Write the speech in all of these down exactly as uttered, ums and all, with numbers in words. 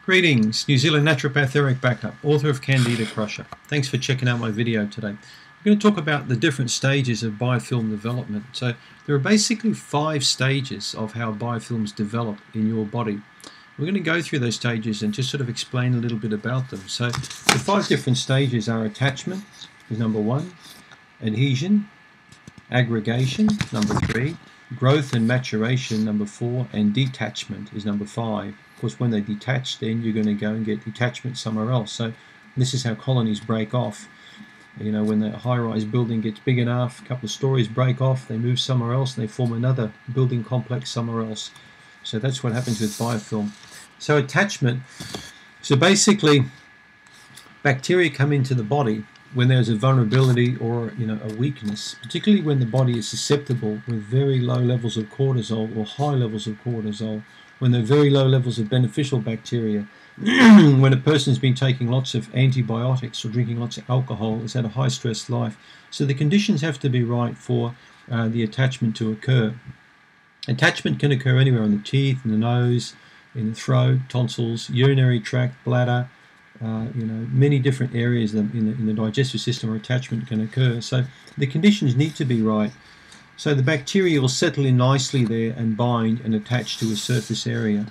Greetings, New Zealand naturopath Eric Bakker, author of Candida Crusher. Thanks for checking out my video today. I'm going to talk about the different stages of biofilm development. So there are basically five stages of how biofilms develop in your body. We're going to go through those stages and just sort of explain a little bit about them. So the five different stages are attachment, is number one, adhesion, aggregation, number three, growth and maturation, number four, and detachment is number five. Of course, when they detach, then you're going to go and get detachment somewhere else. So this is how colonies break off. You know, when the high-rise building gets big enough, a couple of stories break off, they move somewhere else, and they form another building complex somewhere else. So that's what happens with biofilm. So attachment, so basically bacteria come into the body when there's a vulnerability or, you know, a weakness, particularly when the body is susceptible with very low levels of cortisol or high levels of cortisol, when there are very low levels of beneficial bacteria, when a person's been taking lots of antibiotics or drinking lots of alcohol, has had a high stress life. So the conditions have to be right for uh, the attachment to occur. Attachment can occur anywhere on the teeth, in the nose, in the throat, tonsils, urinary tract, bladder, uh, you know, many different areas in the, in the digestive system where attachment can occur. So the conditions need to be right. So the bacteria will settle in nicely there and bind and attach to a surface area.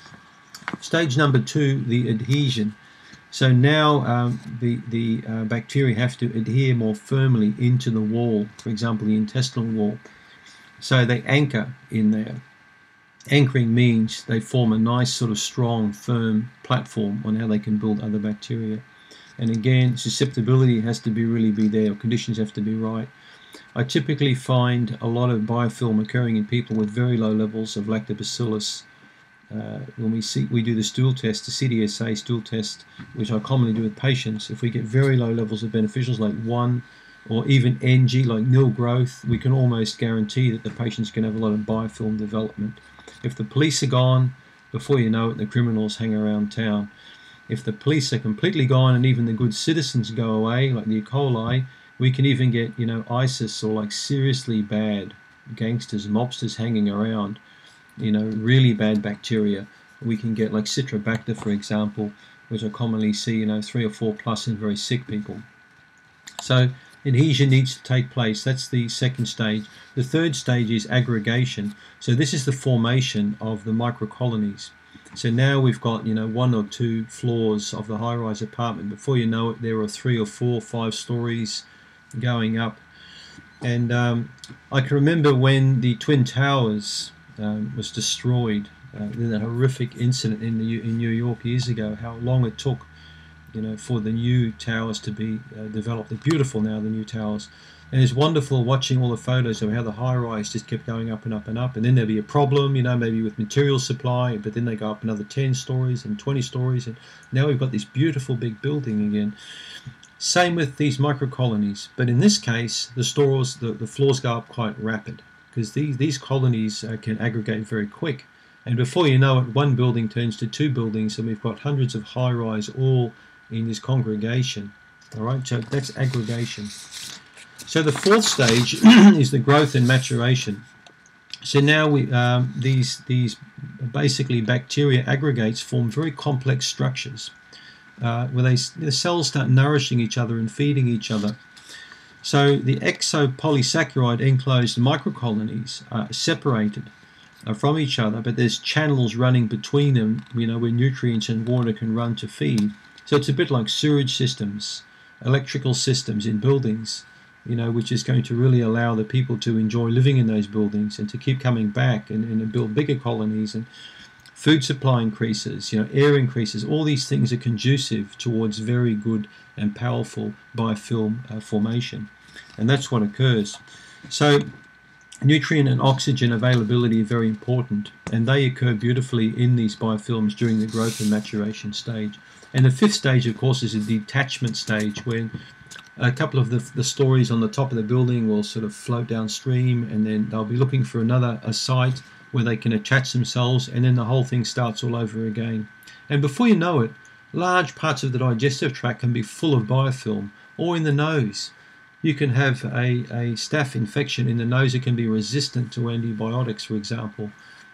Stage number two, the adhesion. So now um, the, the uh, bacteria have to adhere more firmly into the wall, for example, the intestinal wall. So they anchor in there. Anchoring means they form a nice sort of strong, firm platform on how they can build other bacteria. And again, susceptibility has to be really be there, or conditions have to be right. I typically find a lot of biofilm occurring in people with very low levels of lactobacillus. Uh, when we see we do the stool test, the C D S A stool test, which I commonly do with patients, if we get very low levels of beneficials like one or even N G, like nil growth, we can almost guarantee that the patients can have a lot of biofilm development. If the police are gone, before you know it, the criminals hang around town. If the police are completely gone and even the good citizens go away, like the E. coli, we can even get, you know, ISIS or like seriously bad gangsters, mobsters hanging around, you know, really bad bacteria. We can get like Citrobacter, for example, which I commonly see, you know, three or four plus in very sick people. So adhesion needs to take place. That's the second stage. The third stage is aggregation. So this is the formation of the microcolonies. So now we've got, you know, one or two floors of the high-rise apartment. Before you know it, there are three or four, five stories going up. And um, I can remember when the Twin Towers um, was destroyed, uh, in that horrific incident in, the, in New York years ago, how long it took, you know, for the new towers to be uh, developed. They're beautiful now, the new towers. And it's wonderful watching all the photos of how the high-rise just kept going up and up and up. And then there'd be a problem, you know, maybe with material supply, but then they go up another ten stories and twenty stories. And now we've got this beautiful big building again. Same with these microcolonies. But in this case, the, stores, the, the floors go up quite rapid because these, these colonies uh, can aggregate very quick. And before you know it, one building turns to two buildings, and we've got hundreds of high-rise all in this congregation. All right, so that's aggregation. So the fourth stage is the growth and maturation. So now we um, these these basically bacteria aggregates form very complex structures uh, where they the cells start nourishing each other and feeding each other. So the exopolysaccharide enclosed microcolonies are separated uh, from each other, but there's channels running between them, you know, where nutrients and water can run to feed. So it's a bit like sewage systems, electrical systems in buildings, you know, which is going to really allow the people to enjoy living in those buildings and to keep coming back and, and build bigger colonies, and food supply increases, you know, air increases. All these things are conducive towards very good and powerful biofilm uh, formation. And that's what occurs. So nutrient and oxygen availability are very important, and they occur beautifully in these biofilms during the growth and maturation stage. And the fifth stage, of course, is a detachment stage, when a couple of the, the stories on the top of the building will sort of float downstream, and then they'll be looking for another a site where they can attach themselves, and then the whole thing starts all over again. And before you know it, large parts of the digestive tract can be full of biofilm, or in the nose. You can have a, a staph infection in the nose. It can be resistant to antibiotics, for example.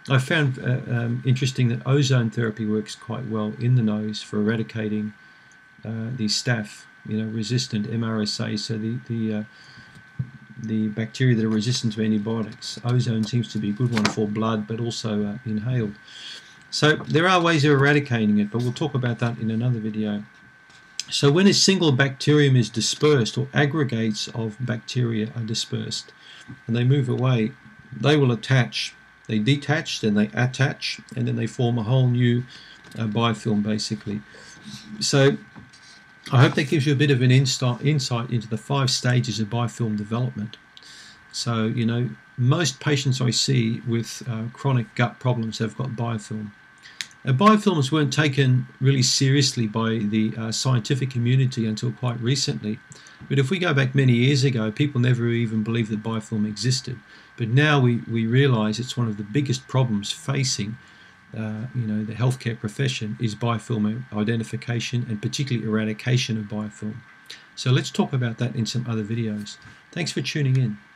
I found uh, um, interesting that ozone therapy works quite well in the nose for eradicating uh, the staph, you know, resistant M R S A, so the the uh, the bacteria that are resistant to antibiotics. Ozone seems to be a good one for blood, but also uh, inhaled. So there are ways of eradicating it, but we'll talk about that in another video. So when a single bacterium is dispersed, or aggregates of bacteria are dispersed, and they move away, they will attach. They detach, then they attach, and then they form a whole new uh, biofilm, basically. So I hope that gives you a bit of an insight into the five stages of biofilm development. So, you know, most patients I see with uh, chronic gut problems have got biofilm. Now, biofilms weren't taken really seriously by the uh, scientific community until quite recently. But if we go back many years ago, people never even believed that biofilm existed. But now we, we realise it's one of the biggest problems facing uh, you know, the healthcare profession is biofilm identification and particularly eradication of biofilm. So let's talk about that in some other videos. Thanks for tuning in.